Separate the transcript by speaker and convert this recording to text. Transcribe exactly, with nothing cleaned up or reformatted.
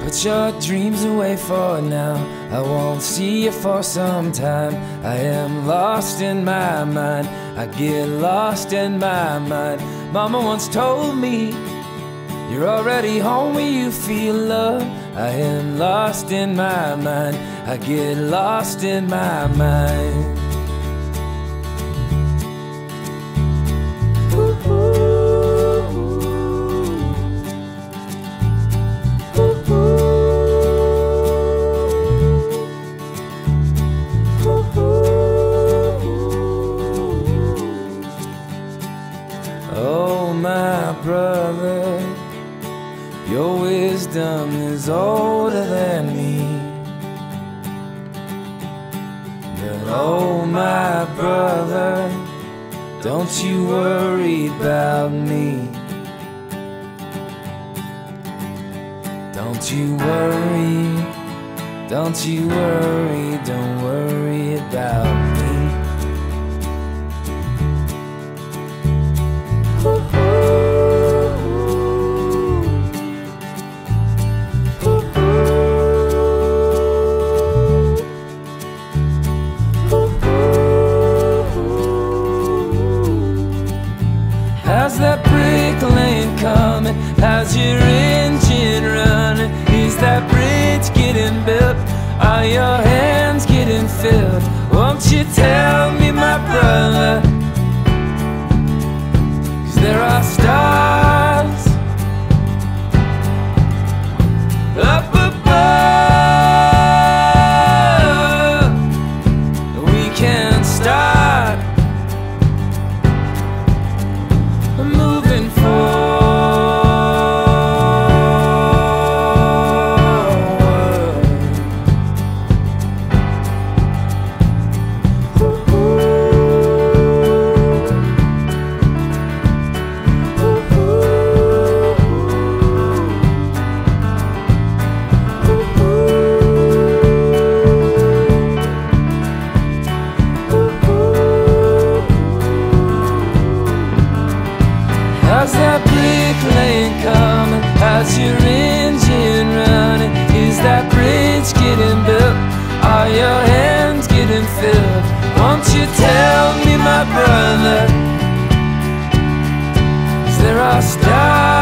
Speaker 1: Put your dreams away for now. I won't see you for some time. I am lost in my mind. I get lost in my mind. Mama once told me, you're already home when you feel love. I am lost in my mind. I get lost in my mind. Oh, my brother, your wisdom is older than me. But oh, my brother, don't you worry about me. Don't you worry, don't you worry, don't worry about me. How's that brick lane coming? How's your engine running? Is that bridge getting built? Are your hands getting filled? Won't you tell me, my brother? 'Cause there are stars up above. We can start moving forward. How's that brick lane coming? How's your engine running? Is that bridge getting built? Are your hands getting filled? Won't you tell me, my brother? 'Cause there are stars